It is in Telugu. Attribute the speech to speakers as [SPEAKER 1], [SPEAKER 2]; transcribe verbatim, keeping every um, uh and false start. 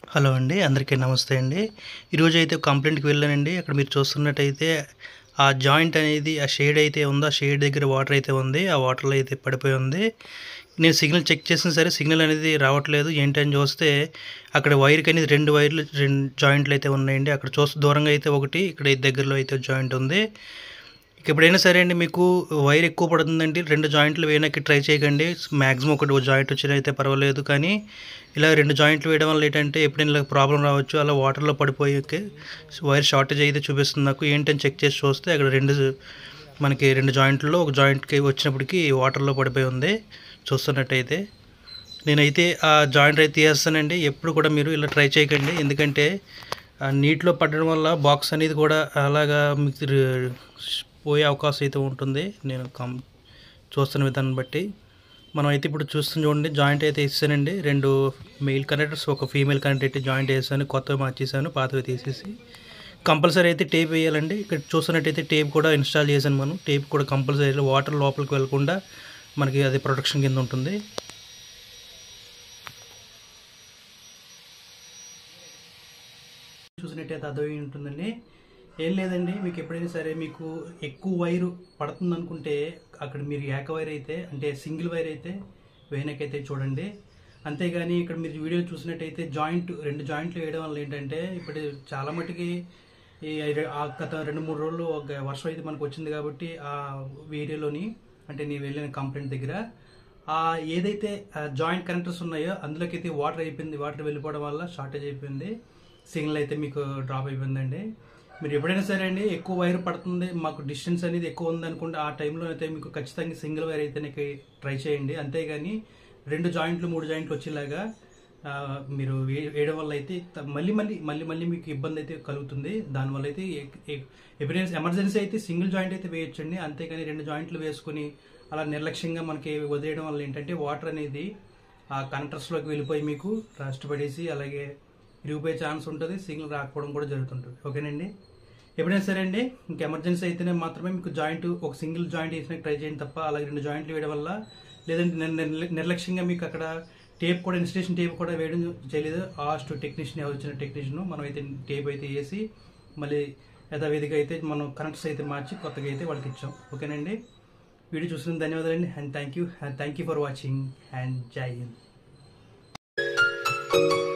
[SPEAKER 1] హలో అండి. అందరికీ నమస్తే అండి. ఈరోజు అయితే కంప్లెయింట్‌కి వెళ్ళానండి. అక్కడ మీరు చూస్తున్నట్టయితే ఆ జాయింట్ అనేది ఆ షేడ్ అయితే ఉందో, ఆ షేడ్ దగ్గర వాటర్ అయితే ఉంది. ఆ వాటర్‌లో అయితే పడిపోయి ఉంది. నేను సిగ్నల్ చెక్ చేసినా సరే సిగ్నల్ అనేది రావట్లేదు. ఏంటని చూస్తే అక్కడ వైర్‌కి అనేది రెండు వైర్లు రెండు జాయింట్లు అయితే ఉన్నాయండి. అక్కడ చూస్తే దూరంగా అయితే ఒకటి, ఇక్కడ దగ్గరలో అయితే జాయింట్ ఉంది. ఇక ఎప్పుడైనా సరే అండి మీకు వైర్ ఎక్కువ పడుతుందంటే రెండు జాయింట్లు వేయడానికి ట్రై చేయకండి. మాక్సిమం ఒకటి జాయింట్ వచ్చినా అయితే పర్వాలేదు. కానీ ఇలా రెండు జాయింట్లు వేయడం వల్ల ఏంటంటే ఎప్పుడైనా ఇలా ప్రాబ్లమ్ రావచ్చు. అలా వాటర్‌లో పడిపోయాక వైర్ షార్టేజ్ అయితే చూపిస్తుంది నాకు. ఏంటని చెక్ చేసి చూస్తే అక్కడ రెండు మనకి రెండు జాయింట్లలో ఒక జాయింట్‌కి వచ్చినప్పటికి వాటర్‌లో పడిపోయి ఉంది. చూస్తున్నట్టయితే నేనైతే ఆ జాయింట్ అయితే తీసేస్తానండి. ఎప్పుడు కూడా మీరు ఇలా ట్రై చేయకండి. ఎందుకంటే నీటిలో పడడం వల్ల బాక్స్ అనేది కూడా అలాగా మీకు పోయే అవకాశం అయితే ఉంటుంది. నేను కం చూస్తున్న విధానం బట్టి మనం అయితే ఇప్పుడు చూస్తుంది చూడండి, జాయింట్ అయితే వేసానండి. రెండు మెయిల్ కనెక్టర్స్, ఒక ఫీమేల్ కనెక్టర్ అయితే జాయింట్ వేసాను. కొత్తవి మార్చేసాను, పాతవి తీసేసి. కంపల్సరీ అయితే టేప్ వేయాలండి. ఇక్కడ చూస్తున్నట్టయితే టేప్ కూడా ఇన్స్టాల్ చేశాను. మనం టేప్ కూడా కంపల్సరీ వాటర్ లోపలికి వెళ్ళకుండా మనకి అది ప్రొటెక్షన్ కింద ఉంటుంది. చూసినట్టయితే అర్థమై ఉంటుందండి. ఏం లేదండి, మీకు ఎప్పుడైనా సరే మీకు ఎక్కువ వైరు పడుతుంది అనుకుంటే అక్కడ మీరు ఏక వైర్ అయితే అంటే సింగిల్ వైర్ అయితే వేయనకైతే చూడండి. అంతేగాని ఇక్కడ మీరు వీడియో చూసినట్టయితే జాయింట్ రెండు జాయింట్లు వేయడం వల్ల ఏంటంటే ఇప్పుడు చాలా మటుకి ఈ గత రెండు మూడు రోజులు ఒక వర్షం అయితే మనకు వచ్చింది కాబట్టి ఆ వీడియోలోని అంటే నేను వెళ్ళిన కంప్లైంట్ దగ్గర ఆ ఏదైతే జాయింట్ కనెక్టర్స్ ఉన్నాయో అందులోకి అయితే వాటర్ అయిపోయింది. వాటర్ వెళ్ళిపోవడం వల్ల షార్టేజ్ అయిపోయింది. సిగ్నల్ అయితే మీకు డ్రాప్ అయిపోయిందండి. మీరు ఎప్పుడైనా సరే అండి ఎక్కువ వైర్ పడుతుంది, మాకు డిస్టెన్స్ అనేది ఎక్కువ ఉంది అనుకుంటే ఆ టైంలో అయితే మీకు ఖచ్చితంగా సింగిల్ వైర్ అయితే నీకు ట్రై చేయండి. అంతేగాని రెండు జాయింట్లు మూడు జాయింట్లు వచ్చేలాగా మీరు వేయడం వల్ల అయితే మళ్ళీ మళ్ళీ మళ్ళీ మళ్ళీ మీకు ఇబ్బంది అయితే కలుగుతుంది. దానివల్ల అయితే ఎప్పుడైనా ఎమర్జెన్సీ అయితే సింగిల్ జాయింట్ అయితే వేయొచ్చండి. అంతేగాని రెండు జాయింట్లు వేసుకుని అలా నిర్లక్ష్యంగా మనకి వదిలేయడం వల్ల ఏంటంటే వాటర్ అనేది ఆ కనెక్టర్స్లోకి వెళ్ళిపోయి మీకు రస్ట్ పడేసి అలాగే ఇరిగిపోయే ఛాన్స్ ఉంటుంది. సిగ్నల్ రాకపోవడం కూడా జరుగుతుంటుంది. ఓకేనండి. ఎప్పుడైనా సరే అండి ఇంకా ఎమర్జెన్సీ అయితేనే మాత్రమే మీకు జాయింట్ ఒక సింగిల్ జాయింట్ వేసినట్టు ట్రై చేయండి తప్ప అలాగే రెండు జాయింట్లు వేయడం వల్ల లేదంటే నిర్లక్ష్యంగా మీకు అక్కడ టేప్ కూడా ఇన్స్టలేషన్ టేప్ కూడా వేయడం చేయలేదు. లాస్ట్ టెక్నీషియన్ వచ్చిన టెక్నీషియన్ మనం అయితే టేప్ అయితే వేసి మళ్ళీ యథావిధిగా అయితే మనం కనెక్ట్స్ అయితే మార్చి కొత్తగా అయితే వాళ్ళకి ఇచ్చాం. ఓకేనండి. వీడియో చూసినందుకు ధన్యవాదాలండి. And thank you thank you for watching and జై హింద్.